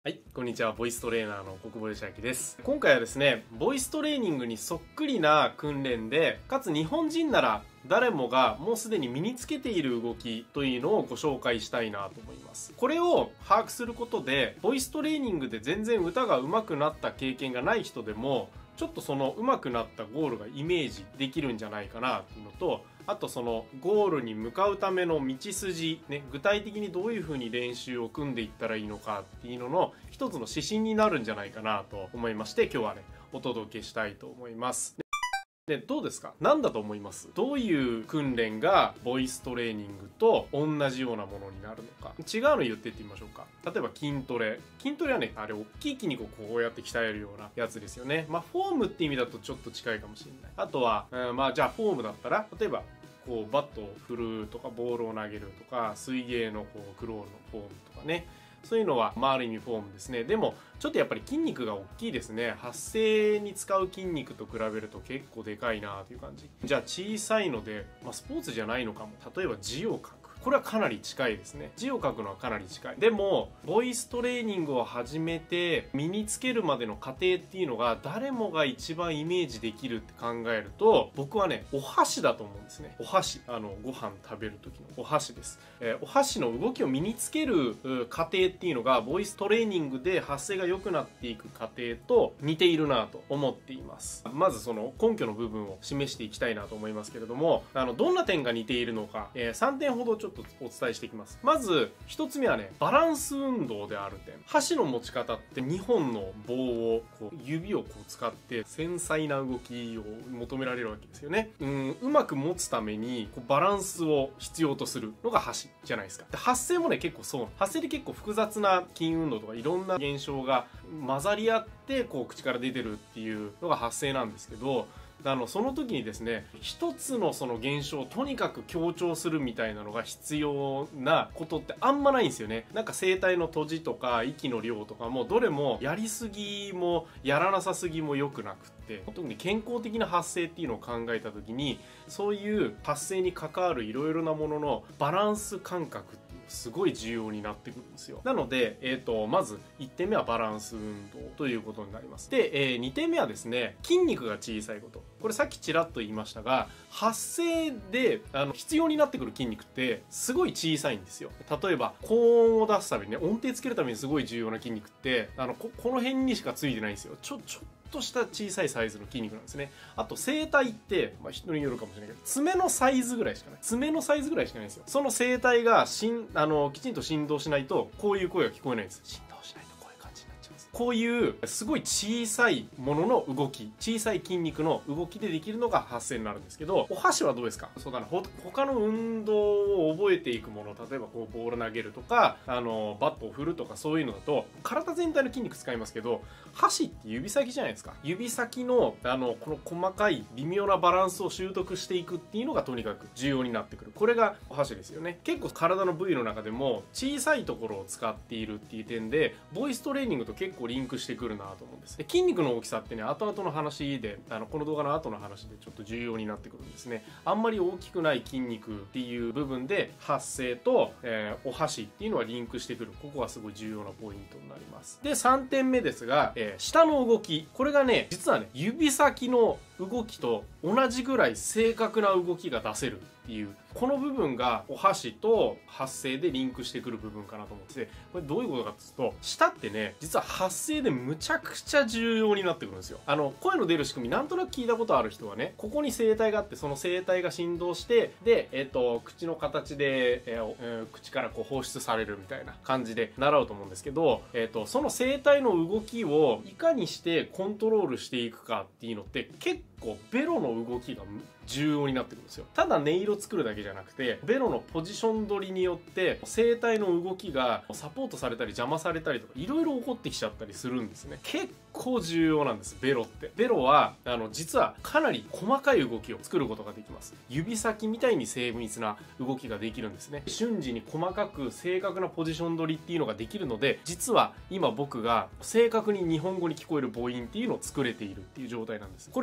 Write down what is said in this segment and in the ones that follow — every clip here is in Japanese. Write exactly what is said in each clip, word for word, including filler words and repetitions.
はい、こんにちは。ボイストレーナーの国保義明です。今回はですね、ボイストレーニングにそっくりな訓練で、かつ日本人なら誰もがもうすでに身につけている動きというのをご紹介したいなと思います。これを把握することで、ボイストレーニングで全然歌が上手くなった経験がない人でも、ちょっとその上手くなったゴールがイメージできるんじゃないかなっていうのと、あとそのゴールに向かうための道筋、ね、具体的にどういう風に練習を組んでいったらいいのかっていうのの一つの指針になるんじゃないかなと思いまして、今日はね、お届けしたいと思います。で、どうですか？何だと思います？どういう訓練がボイストレーニングと同じようなものになるのか。違うの言ってってみましょうか。例えば筋トレ。筋トレはね、あれ大きい筋肉をこうやって鍛えるようなやつですよね。まあフォームって意味だとちょっと近いかもしれない。あとは、うん、まあじゃあフォームだったら、例えばこうバットを振るとかボールを投げるとか水泳のこうクロールのフォームとかね、そういうのは、まあ、ある意味フォームですね。でもちょっとやっぱり筋肉が大きいですね。発声に使う筋肉と比べると結構でかいなという感じ。じゃあ小さいので、まあ、スポーツじゃないのかも。例えば字を書く。これはかなり近いですね。字を書くのはかなり近い。でもボイストレーニングを始めて身につけるまでの過程っていうのが誰もが一番イメージできるって考えると、僕はね、お箸だと思うんですね。お箸、あのご飯食べる時のお箸です、えー、お箸の動きを身につける過程っていうのがボイストレーニングで発声が良くなっていく過程と似ているなと思っています。まずその根拠の部分を示していきたいなと思いますけれども、あのどんな点が似ているのか、えー、さんてんほどちょっとお伝えしていきます。まずひとつめはね、バランス運動である点。箸の持ち方ってにほんの棒をこう指をこう使って繊細な動きを求められるわけですよね。うんうまく持つためにこうバランスを必要とするのが箸じゃないですか。で発声もね、結構そう。発声で結構複雑な筋運動とかいろんな現象が混ざり合ってこう口から出てるっていうのが発声なんですけど、あのその時にですね、一つのその現象をとにかく強調するみたいなのが必要なことってあんまないんですよね。なんか声帯の閉じとか息の量とかもどれもやりすぎもやらなさすぎも良くなくって、特に健康的な発声っていうのを考えた時に、そういう発声に関わるいろいろなもののバランス感覚ってすごい重要になってくるんですよ。なので、えーと、まずいってんめはバランス運動ということになります。で、えー、にてんめはですね、筋肉が小さいこと。これさっきちらっと言いましたが、発声であの必要になってくる筋肉ってすごい小さいんですよ。例えば高音を出すためにね、音程つけるためにすごい重要な筋肉ってあの こ, この辺にしかついてないんですよ。ちょちょっとした小さいサイズの筋肉なんですね。あと声帯って、まあ、人によるかもしれないけど、爪のサイズぐらいしかない。爪のサイズぐらいしかないんですよ。その声帯がしんあのきちんと振動しないとこういう声が聞こえないんです。振動しないとこういう感じになっちゃうんです。こういうすごい小さいものの動き、小さい筋肉の動きでできるのが発声になるんですけど、お箸はどうですか？そうだな、ほ他の運動を覚えていくもの、例えばこうボール投げるとか、あのバットを振るとか、そういうのだと体全体の筋肉使いますけど、箸って指先じゃないですか。指先のあのこの細かい微妙なバランスを習得していくっていうのがとにかく重要になってくる。これがお箸ですよね。結構体の部位の中でも小さいところを使っているっていう点で、ボイストレーニングと結構リンクしてくるなと思うんです。で、筋肉の大きさってね、後々の話で、あのこの動画の後の話でちょっと重要になってくるんですね。あんまり大きくない筋肉っていう部分で発声と、えー、お箸っていうのはリンクしてくる。ここがすごい重要なポイントになります。で、さんてんめですが、えー、下の動き。これがね、実はね、指先の動きと同じぐらい正確な動きが出せるっていう、この部分がお箸と発声でリンクしてくる部分かなと思ってて、これどういうことかっていうと、舌ってね、実は発声でむちゃくちゃ重要になってくるんですよ。あの声の出る仕組みなんとなく聞いたことある人はね、ここに声帯があって、その声帯が振動して、で、えっと口の形で、えーえー、口からこう放出されるみたいな感じで習うと思うんですけど、えっとその声帯の動きをいかにしてコントロールしていくかっていうのって結構ベロの動きが重要になってくるんですよ。ただ音色作るだけじゃなくて、ベロのポジション取りによって声帯の動きがサポートされたり邪魔されたりとかいろいろ起こってきちゃったりするんですね。結構重要なんです、ベロって。ベロはあの実はかなり細かい動きを作ることができます。指先みたいに精密な動きができるんですね。瞬時に細かく正確なポジション取りっていうのができるので、実は今僕が正確に日本語に聞こえる母音っていうのを作れているっていう状態なんです。これすごい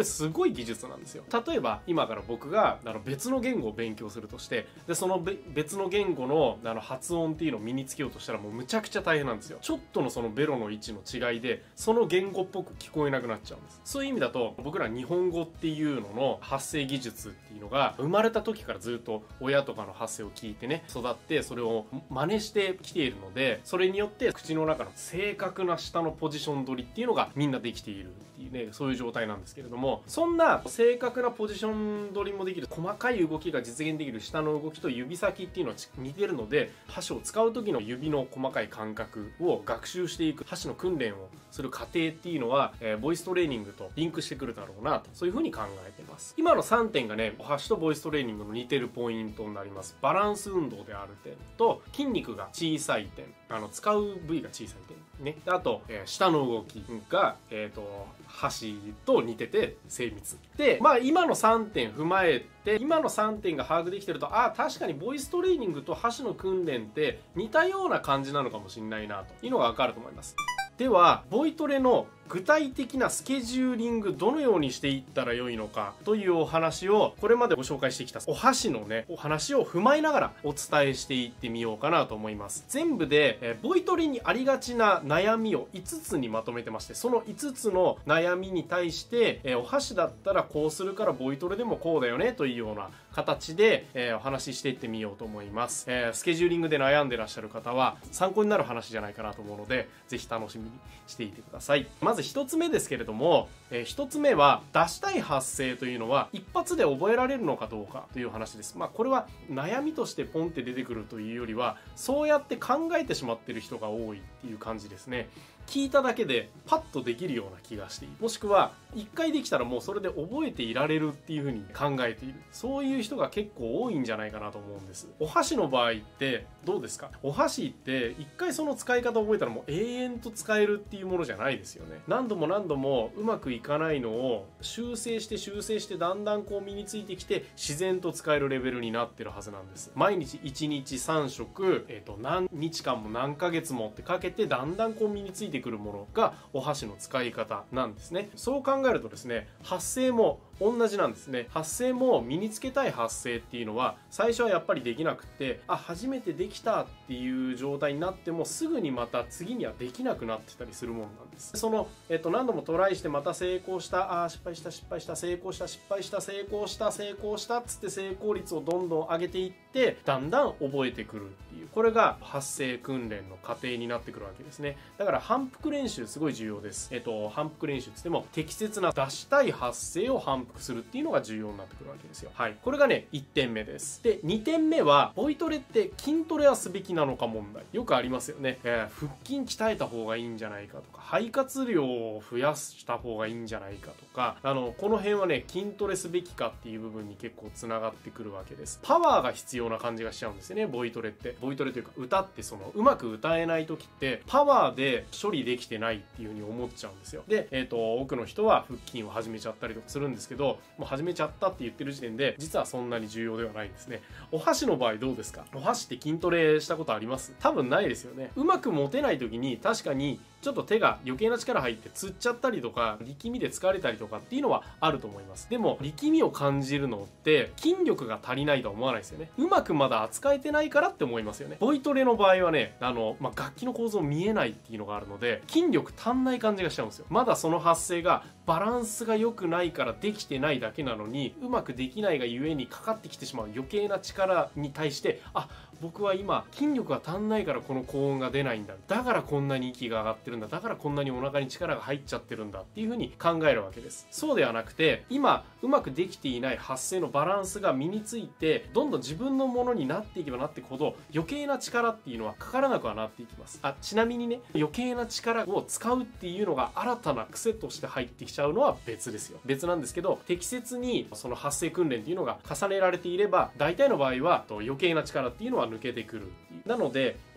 ごい技術なんですよ。例えば今から僕があの別の言語を勉強するとして、でその別の言語のあの発音っていうのを身につけようとしたらもうむちゃくちゃ大変なんですよ。ちょっとのそのベロの位置の違いでその言語っぽく聞こえなくなっちゃうんです。そういう意味だと僕ら日本語っていうのの発声技術っていうのが生まれた時からずっと親とかの発声を聞いてね育ってそれを真似してきているので、それによって口の中の正確な舌のポジション取りっていうのがみんなできているっていうね、そういう状態なんですけれども、そんな正確なポジション取りもできる、細かい動きが実現できる舌の動きと指先っていうのは似てるので、箸を使う時の指の細かい感覚を学習していく箸の訓練をする過程っていうのは、えー、ボイストレーニングとリンクしてくるだろうなと、そういうふうに考えてます。今のさんてんがね、箸とボイストレーニングの似てるポイントになります。バランス運動である点と、筋肉が小さい点、あの使う部位が小さい点ね、あと、えー、舌の動きが、えーと、箸と似てて精密で、まあ今のさんてん踏まえて、今のさんてんが把握できてると、ああ確かにボイストレーニングと箸の訓練って似たような感じなのかもしれないなというのが分かると思います。ではボイトレの具体的なスケジューリング、どのようにしていったらよいのかというお話をこれまでご紹介してきたお箸のねお話を踏まえながらお伝えしていってみようかなと思います。全部で、えボイトレにありがちな悩みをいつつにまとめてまして、そのいつつの悩みに対して、えお箸だったらこうするからボイトレでもこうだよねというような形で、えお話ししていってみようと思います。えー、スケジューリングで悩んでらっしゃる方は参考になる話じゃないかなと思うので、ぜひ楽しみにしていてください。まずひとつめですけれども、えー、ひとつめは出したい発声というのは一発で覚えられるのかどうかという話です。まあこれは悩みとしてポンって出てくるというよりは、そうやって考えてしまっている人が多いっていう感じですね。聞いただけでパッとできるような気がしている、もしくはいっかいできたらもうそれで覚えていられるっていう風に考えている、そういう人が結構多いんじゃないかなと思うんです。お箸の場合ってどうですか？お箸っていっかいその使い方を覚えたらもう永遠と使えるっていうものじゃないですよね。何度も何度もうまくいかないのを修正して修正してだんだんこう身についてきて自然と使えるレベルになってるはずなんです。毎日いちにちさんしょく、えーと、何日間も何ヶ月もってかけてだんだんこう身についてくるものがお箸の使い方なんですね。そう考えるとですね、発声も同じなんですね。発声も身につけたい発声っていうのは最初はやっぱりできなくて、あ初めてできたっていう状態になってもすぐにまた次にはできなくなってたりするものなんです。その、えっと、何度もトライしてまた成功した、あ失敗した失敗した成功した失敗した成功した成功したっつって成功率をどんどん上げていってだんだん覚えてくるっていう、これが発声訓練の過程になってくるわけですね。だから反復練習すごい重要です。えっと反復練習って言っても適切な出したい発声を反復するっていうのが重要になってくるわけですよ。はい、これがねいってんめです。でにてんめはボイトレって筋トレはすべきなのか問題、よくありますよね。えー、腹筋鍛えた方がいいんじゃないかとか、肺活量を増やした方がいいんじゃないかとか、あのこの辺はね筋トレすべきかっていう部分に結構つながってくるわけです。パワーが必要な感じがしちゃうんですよね、ボイトレって。ボイトレというか歌って、そのうまく歌えない時ってパワーで処理できてないっていう風に思っちゃうんですよ。で、えーと多くの人は腹筋を始めちゃったりとかするんですけど、もう始めちゃったって言ってる時点で実はそんなに重要ではないんですね。お箸の場合どうですか？お箸って筋トレしたことあります？多分ないですよね。うまく持てない時に確かにちょっと手が余計な力入ってつっちゃったりとか力みで疲れたりとかっていうのはあると思います。でも力みを感じるのって筋力が足りないとは思わないですよね。うまくまだ扱えてないからって思いますよね。ボイトレの場合はね、あの、まあ、楽器の構造見えないっていうのがあるので筋力足んない感じがしちゃうんですよ。まだその発声がバランスが良くないからできてないだけなのに、うまくできないがゆえにかかってきてしまう余計な力に対して、あ僕は今筋力が足んないからこの高音が出ないんだ、だからこんなに息が上がってるんだ、だからこんなにお腹に力が入っちゃってるんだっていう風に考えるわけです。そうではなくて、今うまくできていない発声のバランスが身についてどんどん自分のものになっていけばなっていくほど余計な力っていうのはかからなくはなっていきます。あちなみにね、余計な力を使うっていうのが新たな癖として入ってきちゃうのは別ですよ。別なんですけど、適切にその発声訓練っていうのが重ねられていれば大体の場合は余計な力っていうのは抜けてくる。なので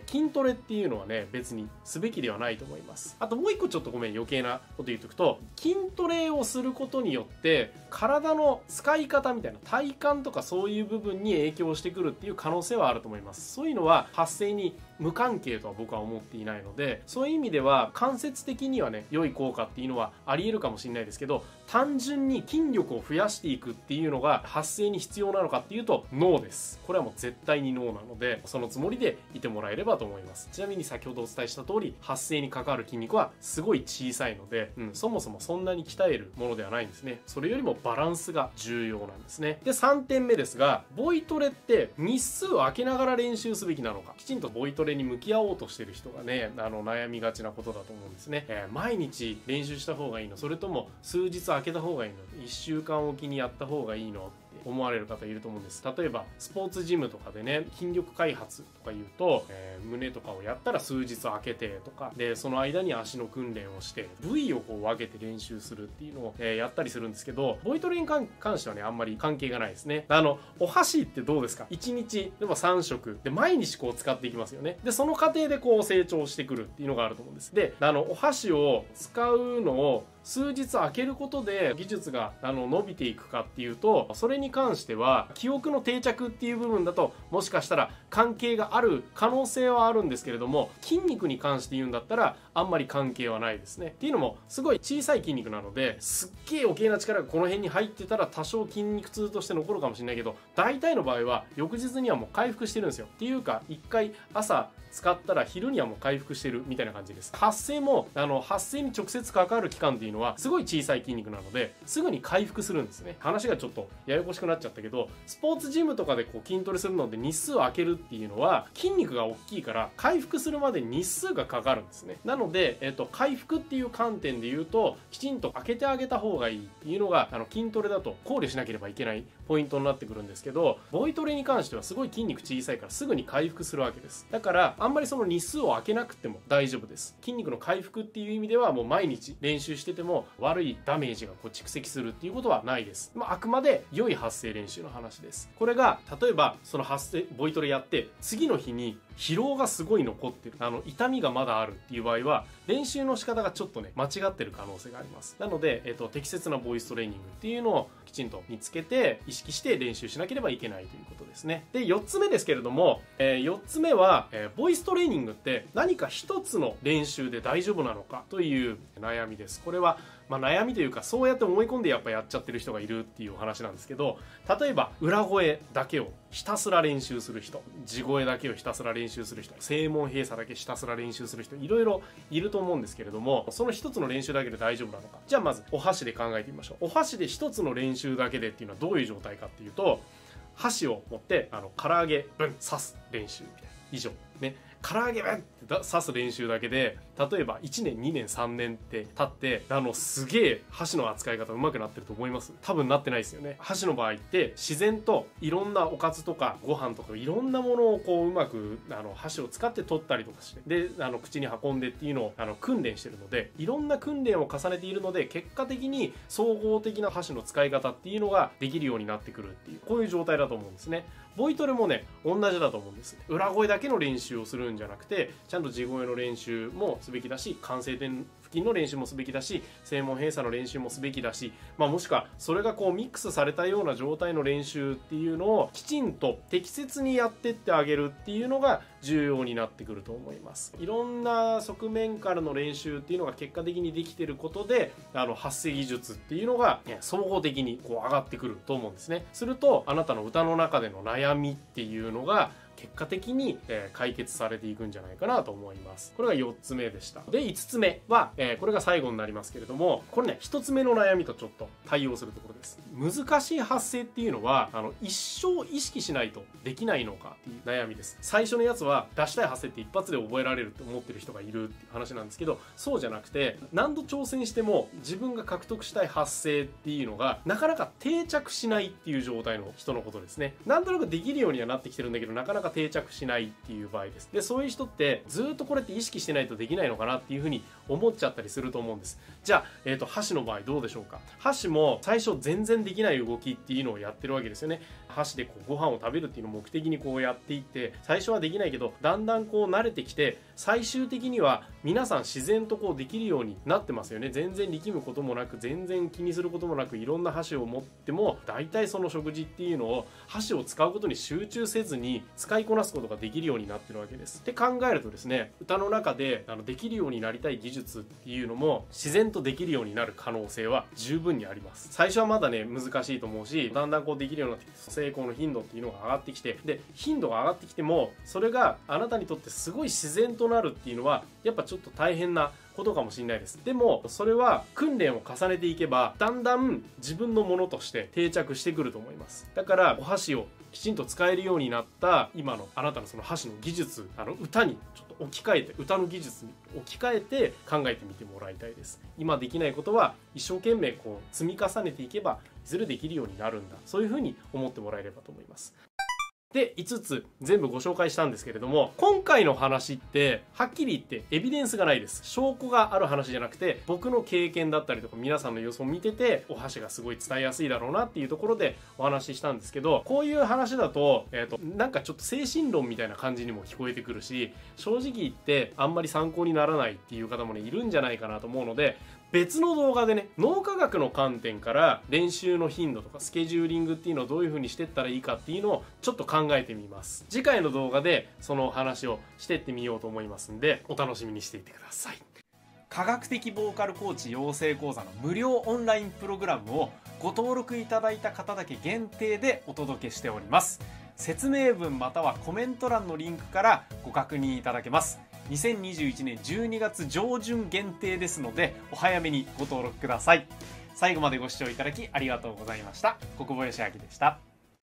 筋トレっていうのはね別にすべきではないと思います。あともう一個ちょっとごめん余計なこと言っとくと、筋トレをすることによって体の使い方みたいな体幹とかそういう部分に影響してくるっていう可能性はあると思います。そういうのは発声に無関係とは僕は思っていないので、そういう意味では間接的にはね良い効果っていうのはありえるかもしれないですけど、単純に筋力を増やしていくっていうのが発声に必要なのかっていうとノーです。これはもう絶対にノーなので、そのつもりでいてもらえればと思います。ちなみに先ほどお伝えした通り発声に関わる筋肉はすごい小さいので、うん、そもそもそんなに鍛えるものではないんですね。それよりもバランスが重要なんですね。でさんてんめですが、ボイトレって日数を空けながら練習すべきなのか。きちんとボイトレに向き合おうとしてる人がねあの悩みがちなことだと思うんですね。えー、毎日練習した方がいいの、それとも数日空けた方がいいの、いっしゅうかんおきにやった方がいいのって思われる方いると思うんです。例えばスポーツジムとかでね筋力開発とか言うと、えー、胸とかをやったら数日空けてとかで、その間に足の訓練をして部位をこう分けて練習するっていうのを、えー、やったりするんですけど、ボイトレに関してはねあんまり関係がないですね。あのお箸ってどうですか、いちにちでもさんしょくで毎日こう使っていきますよね。でその過程でこう成長してくるっていうのがあると思うんです。であのお箸を使うのを数日空けることで技術があの伸びていくかっていうと、それに関しては記憶の定着っていう部分だともしかしたら関係がある可能性はあるんですけれども、筋肉に関して言うんだったらあんまり関係はないですね。っていうのもすごい小さい筋肉なので、すっげえ余計な力がこの辺に入ってたら多少筋肉痛として残るかもしれないけど、大体の場合は翌日にはもう回復してるんですよ。っていうか一回朝使ったら昼にはもう回復してるみたいな感じです。発声もあの発声に直接関わる期間っていうのはすごい小さい筋肉なのですぐに回復するんですね。話がちょっとややこしくなっちゃったけど、スポーツジムとかでこう筋トレするので日数を空けるっていうのは筋肉が大きいから回復するまでに日数がかかるんですね。なので、えっと、回復っていう観点で言うときちんと空けてあげた方がいいっていうのがあの筋トレだと考慮しなければいけないポイントになってくるんですけど、ボイトレに関してはすごい筋肉小さいからすぐに回復するわけです。だからあんまりその日数を空けなくても大丈夫です。筋肉の回復っていう意味ではもう毎日練習してても悪いダメージがこう蓄積するっていうことはないです。まあ、あくまで良い発声練習の話です。これが例えばその発声ボイトレやって次の日に疲労がすごい残ってる、あの痛みがまだあるっていう場合は練習の仕方がちょっとね間違ってる可能性があります。なので、えっと、適切なボイストレーニングっていうのをきちんと見つけて意識して練習しなければいけないということですね。でよっつめですけれども、えー、よっつめは、えー、ボイストレーニングって何か一つの練習で大丈夫なのかという悩みです。これはまあ悩みというか、そうやって思い込んでやっぱやっちゃってる人がいるっていうお話なんですけど、例えば裏声だけをひたすら練習する人、地声だけをひたすら練習する人、声門閉鎖だけひたすら練習する人、いろいろいると思うんですけれども、その一つの練習だけで大丈夫なのか。じゃあまずお箸で考えてみましょう。お箸で一つの練習だけでっていうのはどういう状態かっていうと、箸を持ってあの唐揚げブン刺す練習みたいな、以上ね。唐揚げブンって刺す練習だけで例えばいちねんにねんさんねんって経ってあのすげえ箸の扱い方上手くなってると思います？多分なってないですよね。箸の場合って自然といろんなおかずとかご飯とかいろんなものをこううまくあの箸を使って取ったりとかしてであの口に運んでっていうのをあの訓練してるので、いろんな訓練を重ねているので結果的に総合的な箸の使い方っていうのができるようになってくるっていう、こういう状態だと思うんですね。ボイトレもね同じだと思うんです。裏声だけの練習をするんじゃなくて、ちゃんと地声の練習もすべきだし、完成点付近の練習もすべきだし、声門閉鎖の練習もすべきだし、まあ、もしくはそれがこうミックスされたような状態の練習っていうのをきちんと適切にやってってあげるっていうのが重要になってくると思います。いろんな側面からの練習っていうのが結果的にできてることで、あの発声技術っていうのが、ね、総合的にこう上がってくると思うんですね。するとあなたの歌の中での悩みっていうのが結果的に、えー、解決されていくんじゃないかなと思います。これがよっつめでした。でいつつめは、えー、これが最後になりますけれども、これねひとつめの悩みとちょっと対応するところです。難しい発声っていうのはあの一生意識しないとできないのかっていう悩みです。最初のやつは出したい発声って一発で覚えられるって思ってる人がいるっていう話なんですけど、そうじゃなくて何度挑戦しても自分が獲得したい発声っていうのがなかなか定着しないっていう状態の人のことですね。なんとなくできるようにはなってきてるんだけど、なかなかか定着しないっていう場合です。でそういう人ってずっとこれって意識してないとできないのかなっていうふうに思っちゃったりすると思うんです。じゃあ、えーと、箸の場合どうでしょうか。箸も最初全然できない動きっていうのをやってるわけですよね。箸でこうご飯を食べるっていうのを目的にこうやっていって、最初はできないけどだんだんこう慣れてきて、最終的には皆さん自然とこうできるようになってますよね。全然力むこともなく、全然気にすることもなく、いろんな箸を持っても大体その食事っていうのを箸を使うことに集中せずに使いこなすことができるようになってるわけです。って考えるとですね、歌の中であのできるようになりたい技術っていうのも自然とできるようになる可能性は十分にあります。最初はまだね難しいと思うし、だんだんこうできるようになってきて成功の頻度っていうのが上がってきて、で頻度が上がってきてもそれがあなたにとってすごい自然となるっていうのはやっぱちょっと大変なことかもしれないです。でもそれは訓練を重ねていけばだんだん自分のものとして定着してくると思います。だからお箸をきちんと使えるようになった今のあなたのその箸の技術、あの歌にちょっと置き換えて、歌の技術に置き換えて考えてみてもらいたいです。今できないことは一生懸命こう積み重ねていけばいずれできるようになるんだ、そういうふうに思ってもらえればと思います。でいつつ全部ご紹介したんですけれども、今回の話ってはっきり言ってエビデンスがないです。証拠がある話じゃなくて、僕の経験だったりとか皆さんの予想を見ててお箸がすごい伝えやすいだろうなっていうところでお話ししたんですけど、こういう話だと、えーと、なんかちょっと精神論みたいな感じにも聞こえてくるし、正直言ってあんまり参考にならないっていう方もねいるんじゃないかなと思うので、別の動画でね脳科学の観点から練習の頻度とかスケジューリングっていうのをどういう風にしていったらいいかっていうのをちょっと考えてみます。次回の動画でその話をしていってみようと思いますんで、お楽しみにしていてください。科学的ボーカルコーチ養成講座の無料オンラインプログラムをご登録いただいた方だけ限定でお届けしております。説明文またはコメント欄のリンクからご確認いただけます。にせんにじゅういちねんじゅうにがつ上旬限定ですのでお早めにご登録ください。最後までご視聴いただきありがとうございました。小久保義明でした。